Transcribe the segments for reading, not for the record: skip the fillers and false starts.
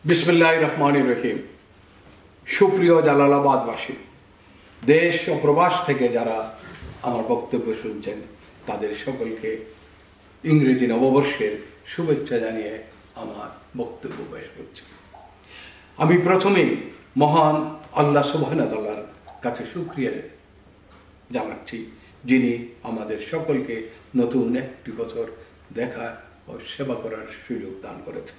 বিসমিল্লাহির রহমানির রহিম। সুপ্রিয় জালালাবাদবাসী, দেশ ও প্রবাস থেকে যারা আমার বক্তব্য শুনছেন তাদের সকলকে ইংরেজি নববর্ষের শুভেচ্ছা জানিয়ে আমার বক্তব্য পেশ করছি। আমি প্রথমেই মহান আল্লাহ সুবহানাহু ওয়া তাআলার কাছে শুকরিয়া জানাচ্ছি, যিনি আমাদের সকলকে নতুন একটি বছর দেখা ও সেবা করার সুযোগ দান করেছেন।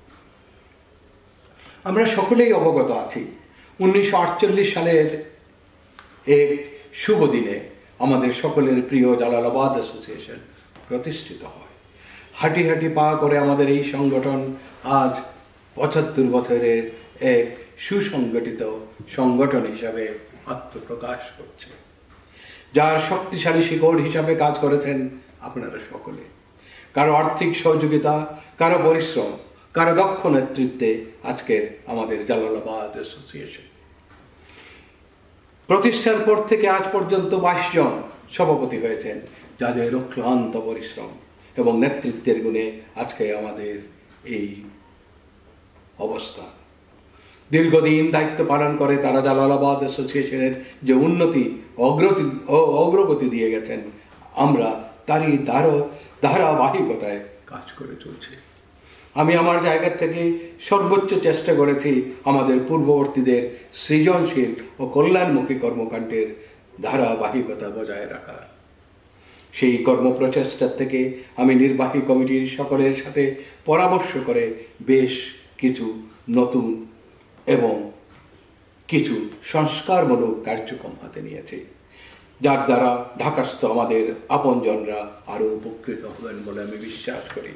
আমরা সকলেই অবগত আছি 1948 সালের এক শুভ দিনে আমাদের সকলের প্রিয় জালালাবাদ অ্যাসোসিয়েশন প্রতিষ্ঠিত হয়। হাঁটি হাঁটি পা করে আমাদের এই সংগঠন আজ 75 বছরের এক সুসংগঠিত সংগঠন হিসাবে আত্মপ্রকাশ করছে, যার শক্তিশালী শিকড় হিসাবে কাজ করেছেন আপনারা সকলে। কারো আর্থিক সহযোগিতা, কারো পরিশ্রম, কারো দক্ষ নেতৃত্বে আজকের আমাদের জালালাবাদ অ্যাসোসিয়েশন প্রতিষ্ঠার পর থেকে আজ পর্যন্ত 22 জন সভাপতি হয়েছেন, যাদের অক্লান্ত পরিশ্রম এবং নেতৃত্বের গুণে আজকে আমাদের এই অবস্থা। দীর্ঘদিন দায়িত্ব পালন করে তারা জালালাবাদ অ্যাসোসিয়েশনের যে উন্নতি অগ্রগতি দিয়ে গেছেন, আমরা তারই ধারাবাহিকতায় কাজ করে চলছি। আমি আমার জায়গা থেকে সর্বোচ্চ চেষ্টা করেছি আমাদের পূর্ববর্তীদের সৃজনশীল ও কল্যাণমুখী কর্মকাণ্ডের ধারাবাহিকতা বজায় রাখার। সেই কর্মপ্রচেষ্টার থেকে আমি নির্বাহী কমিটির সকলের সাথে পরামর্শ করে বেশ কিছু নতুন এবং কিছু সংস্কারমূলক কার্যক্রম হাতে নিয়েছি, যার দ্বারা ঢাকাস্থ আমাদের আপনজনরা আরো উপকৃত হবেন বলে আমি বিশ্বাস করি।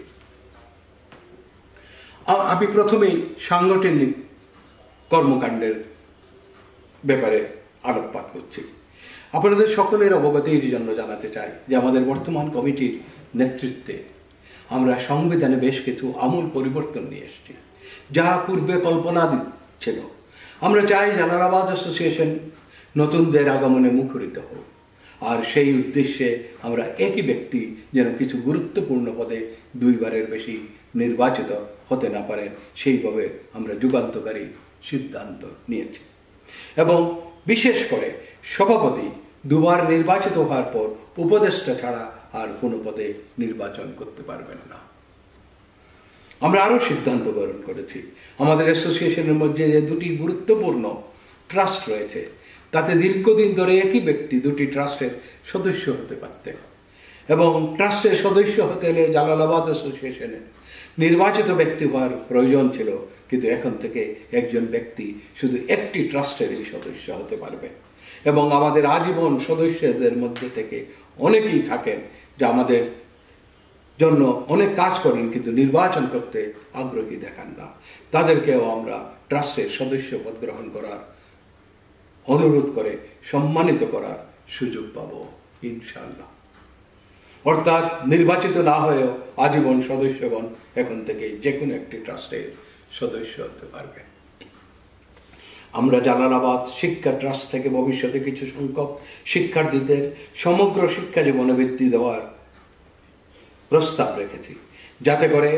আমি প্রথমেই সাংগঠনিক কর্মকাণ্ডের ব্যাপারে আলোকপাত করছি। আপনাদের সকলের অবগতির জন্য জানাতে চাই যে আমাদের বর্তমান কমিটির নেতৃত্বে আমরা সংবিধানে বেশ কিছু আমূল পরিবর্তন নিয়ে এসেছি, যা পূর্বে কল্পনা ছিল। আমরা চাই জালালাবাদ অ্যাসোসিয়েশন নতুনদের আগমনে মুখরিত হোক, আর সেই উদ্দেশ্যে আমরা একই ব্যক্তি যেন কিছু গুরুত্বপূর্ণ পদে 2 বারের বেশি নির্বাচিত হতে না পারেন, সেইভাবে আমরা যুগান্তকারী সিদ্ধান্ত নিয়েছি। এবং বিশেষ করে সভাপতি 2 বার নির্বাচিত হওয়ার পর উপদেষ্টা ছাড়া আর কোনো পদে নির্বাচন করতে পারবেন না। আমরা আরো সিদ্ধান্ত গ্রহণ করেছি, আমাদের অ্যাসোসিয়েশনের মধ্যে যে 2টি গুরুত্বপূর্ণ ট্রাস্ট রয়েছে, তাতে দীর্ঘদিন ধরে একই ব্যক্তি 2টি ট্রাস্টের সদস্য হতে পারতেন, এবং ট্রাস্টের সদস্য হতে হলে জালালাবাদ অ্যাসোসিয়েশনের নির্বাচিত ব্যক্তি হওয়ার প্রয়োজন ছিল, কিন্তু এখন থেকে একজন ব্যক্তি শুধু একটি ট্রাস্টেরই সদস্য হতে পারবে। এবং আমাদের আজীবন সদস্যদের মধ্যে থেকে অনেকেই থাকেন যা আমাদের জন্য অনেক কাজ করেন, কিন্তু নির্বাচন করতে আগ্রহী দেখান না। তাদেরকেও আমরা ট্রাস্টের সদস্য পদ গ্রহণ করার অনুরোধ করে সম্মানিত করার সুযোগ পাব ইনশাআল্লাহ। অর্থাৎ নির্বাচিত না হয়েও আজীবন সদস্যগণ এখন থেকে যে কোনো একটি ট্রাস্টের সদস্য হতে পারবে। আমরা জালালাবাদ শিক্ষা ট্রাস্ট থেকে ভবিষ্যতে কিছু সংখ্যক শিক্ষার্থীদের সমগ্র শিক্ষা জীবনে বৃত্তি দেওয়ার প্রস্তাব রেখেছি, যাতে করে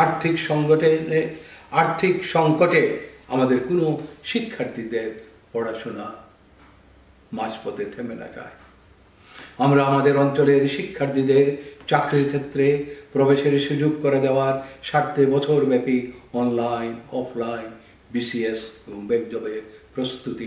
আর্থিক সংকটে আমাদের কোনো শিক্ষার্থীদের পড়াশোনা মাঝপথে থেমে না যায়। আমরা আমাদের অঞ্চলের শিক্ষার্থীদের চাকরির ক্ষেত্রে প্রবেশের সুযোগ করে দেওয়ার স্বার্থে বছরব্যাপী অনলাইন, অফলাইন, বিসিএস এবং বেগজবের প্রস্তুতি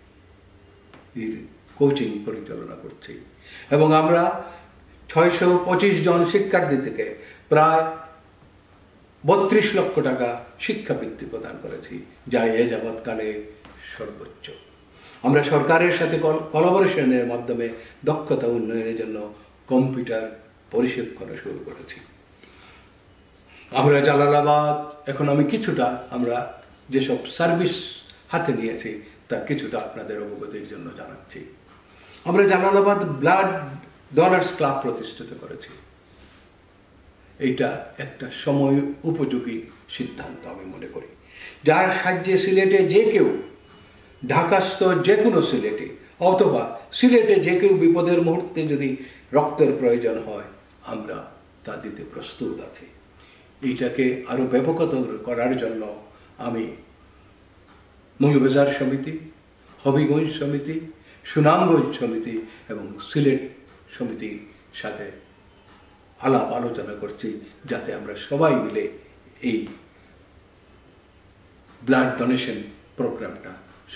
কোচিং পরিচালনা করছি। এবং আমরা 625 জন শিক্ষার্থী থেকে প্রায় 32 লক্ষ টাকা শিক্ষাবৃত্তি প্রদান করেছি, যা এ যাবৎকালে সর্বোচ্চ। আমরা সরকারের সাথে কোলাবোরেশনের মাধ্যমে দক্ষতা উন্নয়নের জন্য কম্পিউটার প্রশিক্ষণ শুরু করেছি। আমরা জালালাবাদ আমি কিছুটা আমরা যেসব সার্ভিস হাতে নিয়েছি তা কিছুটা আপনাদের অবগতির জন্য জানাচ্ছি। আমরা জালালাবাদ ব্লাড ডোনার্স ক্লাব প্রতিষ্ঠিত করেছি। এইটা একটা সময় উপযোগী সিদ্ধান্ত আমি মনে করি, যার সাহায্যে সিলেটে যে কেউ, ঢাকাস্থ যে কোনো সিলেটে অথবা সিলেটে যে কেউ বিপদের মুহূর্তে যদি রক্তের প্রয়োজন হয়, আমরা তা দিতে প্রস্তুত আছি। এইটাকে আরো ব্যাপকতা করার জন্য আমি মৌলবাজার সমিতি, হবিগঞ্জ সমিতি, সুনামগঞ্জ সমিতি এবং সিলেট সমিতির সাথে আলাপ আলোচনা করছি, যাতে আমরা সবাই মিলে এই ব্লাড ডোনেশন প্রোগ্রামটা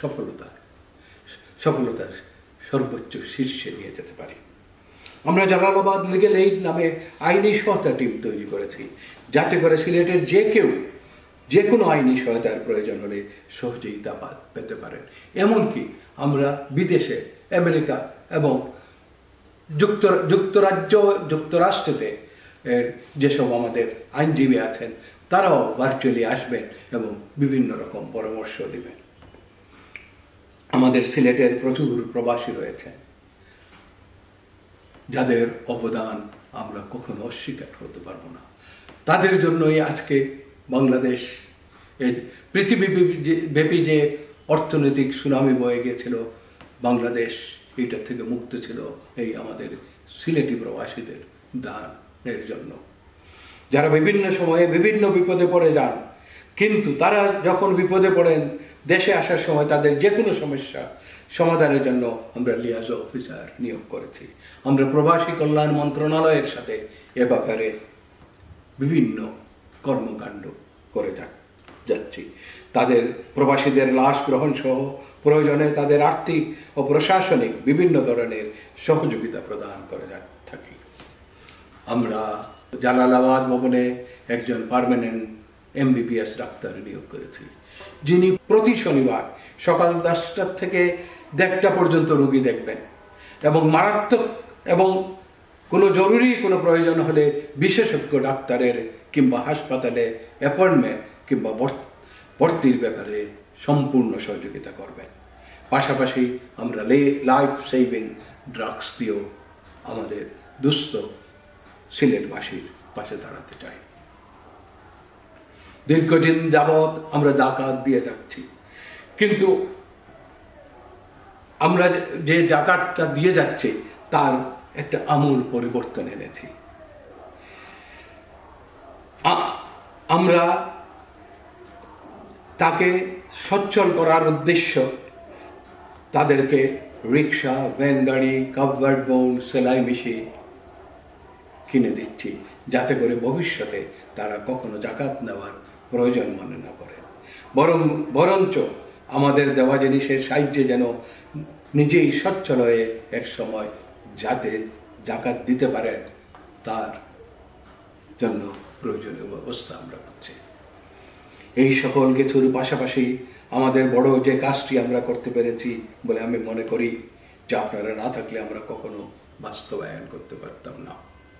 সফলতার সর্বোচ্চ শীর্ষে নিয়ে যেতে পারি। আমরা জালালাবাদ লিগ্যাল এইড নামে আইনি সহায়তা টিম তৈরি করেছি, যাতে করে সিলেটের যে কেউ যে কোনো আইনি সহায়তার প্রয়োজন হলে সহজেই তা পেতে পারেন। এমনকি আমরা বিদেশে, আমেরিকা এবং যুক্তরাষ্ট্রেতে যেসব আমাদের আইনজীবী আছেন তারাও ভার্চুয়ালি আসবেন এবং বিভিন্ন রকম পরামর্শ দিবেন। আমাদের সিলেটের প্রচুর প্রবাসী রয়েছে, যাদের অবদান আমরা কখনো অস্বীকার করতে পারবো না। তাদের জন্যই আজকে বাংলাদেশ, পৃথিবীব্যাপী যে অর্থনৈতিক সুনামি বয়ে গিয়েছিল, বাংলাদেশ এটা থেকে মুক্ত ছিল এই আমাদের সিলেটি প্রবাসীদের দানের জন্য, যারা বিভিন্ন সময়ে বিভিন্ন বিপদে পড়ে যান, কিন্তু তারা যখন বিপদে পড়েন দেশে আসার সময় তাদের যে কোনো সমস্যা সমাধানের জন্য আমরা লিয়াজো অফিসার নিয়োগ করেছি। আমরা প্রবাসী কল্যাণ মন্ত্রণালয়ের সাথে এ ব্যাপারে বিভিন্ন কর্মকাণ্ড করে যাচ্ছি। তাদের প্রবাসীদের লাশ গ্রহণ সহ প্রয়োজনে তাদের আর্থিক ও প্রশাসনিক বিভিন্ন ধরনের সহযোগিতা প্রদান করে থাকি। আমরা জালালাবাদ ভবনে একজন পার্মানেন্ট MBBS ডাক্তার নিয়োগ করেছি, যিনি প্রতি শনিবার সকাল 10টা থেকে 1:30 পর্যন্ত রোগী দেখবেন এবং মারাত্মক এবং কোনো জরুরি কোনো প্রয়োজন হলে বিশেষজ্ঞ ডাক্তারের কিংবা হাসপাতালে অ্যাপয়েন্টমেন্ট কিংবা ভর্তির ব্যাপারে সম্পূর্ণ সহযোগিতা করবেন। পাশাপাশি আমরা লাইফ সেভিং ড্রাগস দিয়েও আমাদের দুস্থ সিলেটবাসীর পাশে দাঁড়াতে চাই। দীর্ঘদিন যাবৎ আমরা জাকাত দিয়ে যাচ্ছি, কিন্তু আমরা যে জাকাতটা দিয়ে যাচ্ছি তার একটা আমূল পরিবর্তন এনেছি। আমরা তাকে সচ্ছল করার উদ্দেশ্য তাদেরকে রিক্সা, ভ্যান গাড়ি, কাভার্ড বোন, সেলাই মেশিন কিনে দিচ্ছি, যাতে করে ভবিষ্যতে তারা কখনো জাকাত নেওয়ার প্রয়োজন মনে না করে, বরঞ্চ আমাদের দেওয়া জিনিসের সাহায্যে যেন নিজেই সচ্ছল হয়ে এক সময় যাতে জাকাত দিতে পারেন তার জন্য প্রয়োজনীয় ব্যবস্থা আমরা করছি। এই সকল কিছুর পাশাপাশি আমাদের বড় যে কাজটি আমরা করতে পেরেছি বলে আমি মনে করি, যে আপনারা না থাকলে আমরা কখনো বাস্তবায়ন করতে পারতাম না।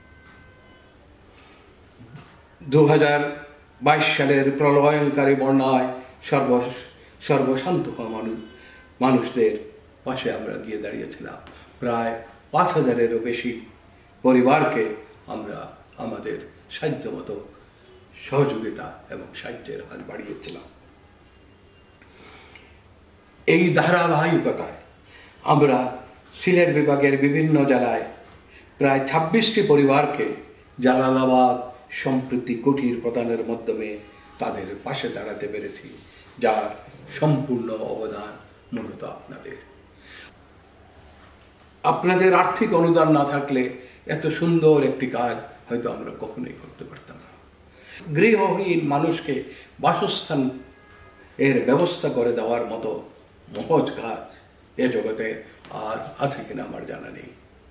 2022 সালের প্রলয়ঙ্কারী বন্যায় সর্বশান্ত হওয়া মানুষদের পাশে আমরা গিয়ে দাঁড়িয়েছিলাম। প্রায় 5,000-এরও বেশি পরিবারকে আমরা আমাদের সাধ্যমতো সহযোগিতা এবং সাহায্যের হাত বাড়িয়েছিলাম। এই ধারাবাহিকতায় আমরা সিলেট বিভাগের বিভিন্ন জেলায় প্রায় 26টি পরিবারকে জালালাবাদ সম্প্রীতি কুটির প্রদানের মাধ্যমে তাদের পাশে দাঁড়াতে পেরেছি, যার সম্পূর্ণ অবদান মূলত আপনাদের আর্থিক অনুদান না থাকলে এত সুন্দর একটি কাজ হয়তো আমরা কখনোই করতে পারতাম না। গৃহহীন মানুষকে বাসস্থান এর ব্যবস্থা করে দেওয়ার মতো মহৎ কাজ এ জগতে আর আছে কিনা আমার জানা নেই।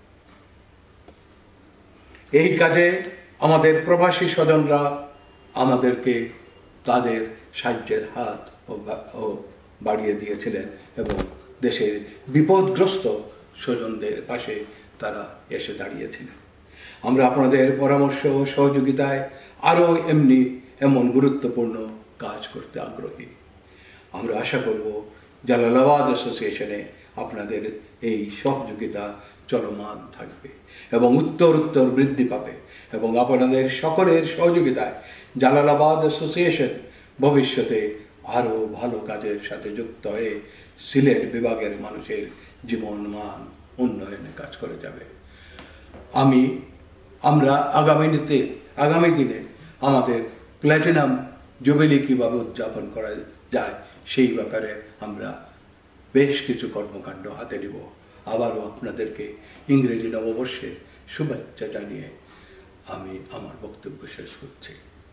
এই কাজে আমাদের প্রবাসী স্বজনরা আমাদেরকে তাদের সাহায্যের হাত ও বাড়িয়ে দিয়েছিলেন এবং দেশের বিপদগ্রস্ত স্বজনদের পাশে তারা এসে দাঁড়িয়েছিলেন। আমরা আপনাদের পরামর্শ ও সহযোগিতায় আরও এমন গুরুত্বপূর্ণ কাজ করতে আগ্রহী। আমরা আশা করব জালালাবাদ অ্যাসোসিয়েশনে আপনাদের এই সহযোগিতা চলমান থাকবে এবং উত্তর বৃদ্ধি পাবে এবং আপনাদের সকলের সহযোগিতায় জালালাবাদ অ্যাসোসিয়েশন ভবিষ্যতে আরও ভালো কাজের সাথে যুক্ত হয়ে সিলেট বিভাগের মানুষের জীবন মান উন্নয়নে কাজ করে যাবে। আমরা আগামী দিনে আমাদের প্ল্যাটিনাম জুবিলি কীভাবে উদযাপন করা যায় সেই ব্যাপারে আমরা বেশ কিছু কর্মকাণ্ড হাতে নিব। আবারও আপনাদেরকে ইংরেজি নববর্ষের শুভেচ্ছা জানিয়ে আমি আমার বক্তব্য শেষ করছি।